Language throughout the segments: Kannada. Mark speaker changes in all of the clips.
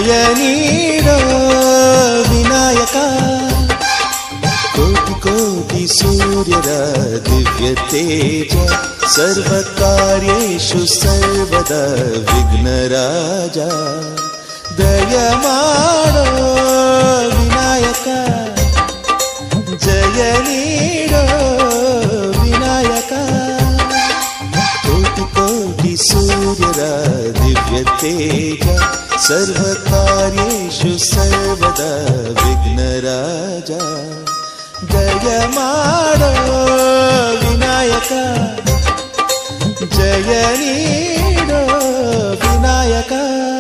Speaker 1: ಜಯ ನೀಡೋ ವಿನಾಯಕ ಕೋಟಿ ಕೋಟಿ ಸೂರ್ಯರ ದಿವ್ಯ ತೇಜ ಸರ್ವ ಕಾರ್ಯೇಷು ಸರ್ವದಾ ವಿಘ್ನರಾಜ ದಯ ಮಾಡೋ ವಿನಾಯಕ ಜಯ ನೀಡೋ ವಿನಾಯಕ ಕೋಟಿ ಕೋಟಿ ಸೂರ್ಯರ ದಿವ್ಯ ತೇಜ ಸರ್ವ ಕಾರ್ಯೇಷು ಸರ್ವದಾ ವಿಘ್ನರಾಜ ಜಯ ಮಾಡೋ ವಿನಾಯಕ ಜಯ ನೀಡೋ ವಿನಾಯಕ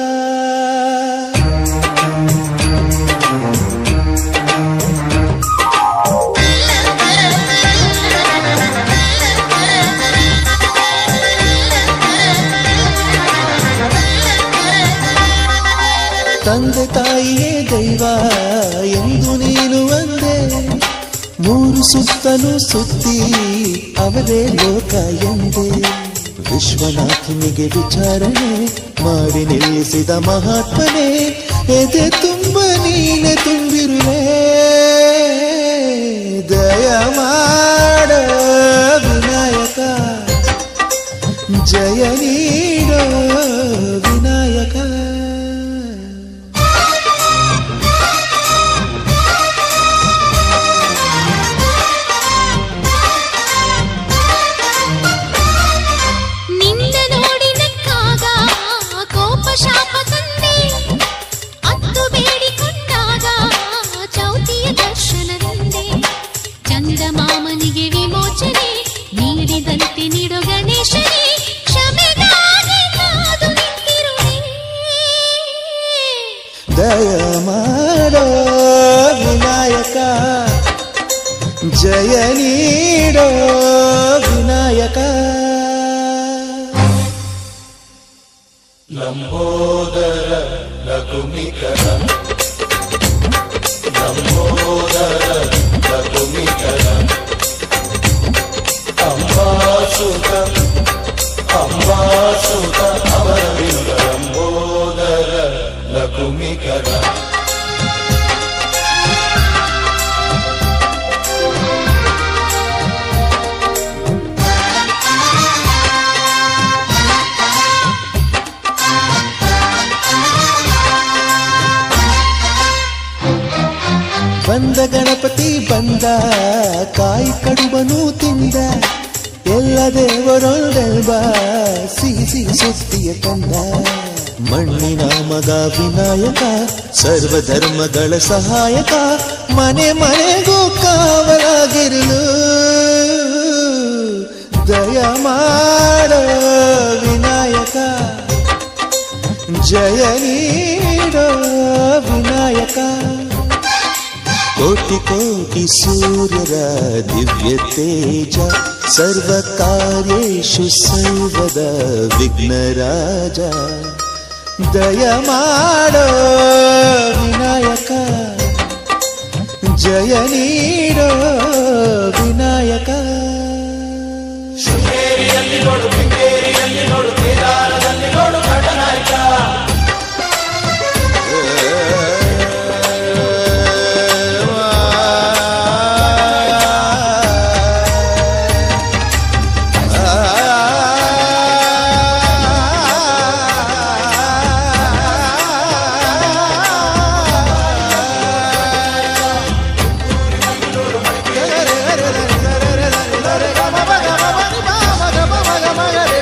Speaker 1: ತಂದೆ ತಾಯಿಯೇ ದೈವ ಎಂದು ನೀನು ಅಂದೆ ಮೂರು ಸುತ್ತಲೂ ಸುತ್ತಿ ಅವರೇ ಲೋಕ ಎಂದೆ ವಿಶ್ವನಾಥನಿಗೆ ವಿಚಾರಣೆ ಮಾಡಿ ನಿಲ್ಲಿಸಿದ ಮಹಾತ್ಮನೇ ಎದೆ ತುಂಬ ನೀನೆ ತುಂಬಿರುವೆ ದಯ ಮಾಡ ವಿನಾಯಕ ಜಯ ನೀಡೋ ವಿನಾಯಕ
Speaker 2: ಮಾಮನಿಗೆ ವಿಮೋಚನೆ ನೀಡಿದಂತೆ ನೀಡೋ ಗಣೇಶನೇ ಕ್ಷಮೆಗಾಗಿ ಕಾದು ನಿಂತಿರುವೆ
Speaker 1: ದಯ ಮಾಡೋ ವಿನಾಯಕ ಜಯ ನೀಡೋ ವಿನಾಯಕ
Speaker 3: ಲಂಬೋದರ ಲಘುಮಿಕರ ಲಂಬೋದರ ಲಘುಮಿಕರ ಅಂಬಾಸುತ ಅಂಬಾಸುತ ಅವರವಿಂದ ಲಂಬೋದರ ಲಘುಮಿಕರ
Speaker 1: ಬಂದ ಗಣಪತಿ ಬಂದ ಕಾಯಿ ಕಡುಬನು ತಿಂದ ಎಲ್ಲ ದೇವರೊಳ್ಳೆಲ್ಬ ಸಿಹಿ ಸಿಹಿ ಸುದ್ದಿಯ ಕಂದ ಮಣ್ಣಿನ ಮಗ ವಿನಾಯಕ ಸರ್ವಧರ್ಮಗಳ ಸಹಾಯಕ ಮನೆ ಮನೆಗೂ ಕಾವಲಾಗಿರಲು ದಯ ಮಾಡ ವಿನಾಯಕ ಜಯ ನೀಡೋ ವಿನಾಯಕ ಕೋಟಿ ಕೋಟಿ ಸೂರ್ಯರ ದಿವ್ಯ ತೇಜ ಸರ್ವ ಕಾರ್ಯೇಷು ಸರ್ವದಾ ವಿಘ್ನರಾಜ ದಯ ಮಾಡೋ ವಿನಾಯಕ ಜಯ ನೀಡೋ ವಿನಾಯಕ
Speaker 3: ಶೃಂಗೇರಿಯಲ್ಲಿ ನೋಡು ಶೃಂಗೇರಿಯಲ್ಲಿ ನೋಡು ಕೇದಾರದಲ್ಲಿ ನೋಡು ಘಟನಾಯಕ
Speaker 1: Gama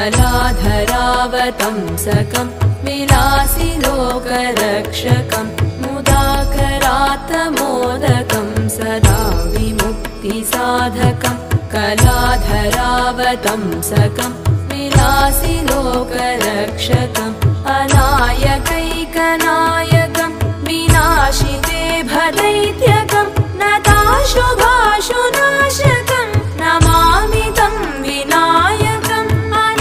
Speaker 4: कलाधरावतंसकं विलासि लोकरक्षकं मुदाकरात्मोदकं सदा विमुक्तिसाधकं कलाधरावतंसकं विलासि लोकरक्षकम् अनायकैकनायकं विनाशिते भदैत्यकं नताशुभाशुनाशकं नमामि तं विनायकम्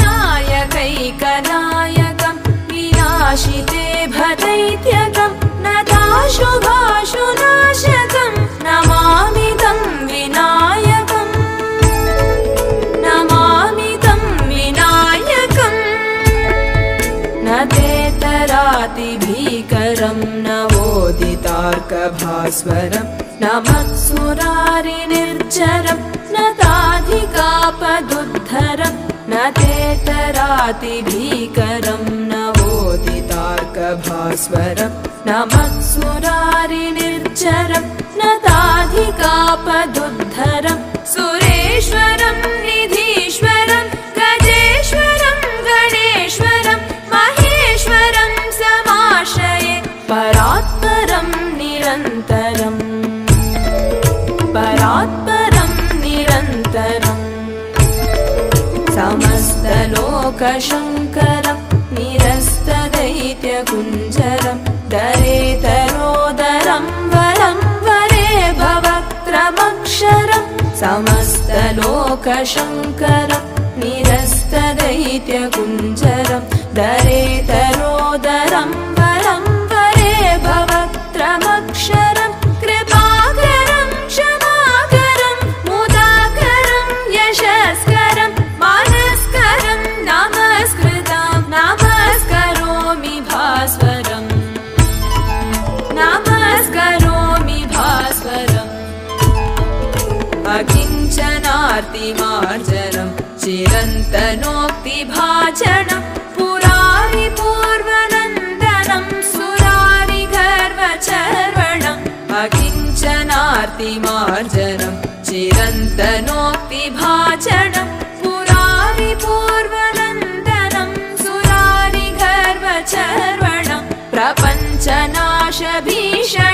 Speaker 4: अनायकैकनायकं विनाशिते भदैत्यकं नताशुभाशुनाशकं नमामि तं विनायकम् नमामि तं विनायकम् न तेतरातिभीकरं नवोदितार्कभास्वरं न मत्सुरारिनिर्झरं न ताधिकापदुद्धरं न तेतरातिभीकरं नवोदितार्कभास्वरं न मत्सुरारिनिर्झरं न ताधिकापदुद्धरं सुरेश्वरं निधीश्वरं गजेश्वरं गणेश्वरं महेश्वरं समाश्रये परात्परं निरन्तरम् परात्परं निरन्तरम् समस्तलोकशङ्करं निरस्तदैत्यकुञ्जरं दरेतरोदरं वरं वरे भवक्त्रमक्षरं समस्तलोकशङ्करं निरस्तदैत्यकुञ्जरं दरेतरोदरं वरं वरे भवक्त्रमक्षरं कृपाकरं क्षमाकरं मुदाकरं यशस्करं मानस्करं नमस्कृतं नमस्करोमि भास्वरम् नमस्करोमि भास्वरम् अकिञ्चनार्तिमार्जनं चिरन्तनोक्तिभाजनं पुरारिपूर्वनन्दनं सुरारिगर्वचर्वणम् अकिञ्चनार्तिमार्जनं चिरन्तनोक्तिभाजनं पुरारिपूर्वनन्दनं सुरारिगर्वचर्वणम् प्रपञ्चनाशभीषणं